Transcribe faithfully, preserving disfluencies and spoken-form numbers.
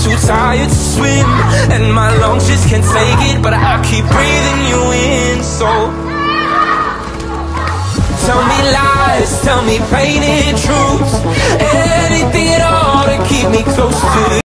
too tired to swim, and my lungs just can't take it, but I keep breathing you in. So tell me lies, tell me painted truths, anything at all to keep me close to you.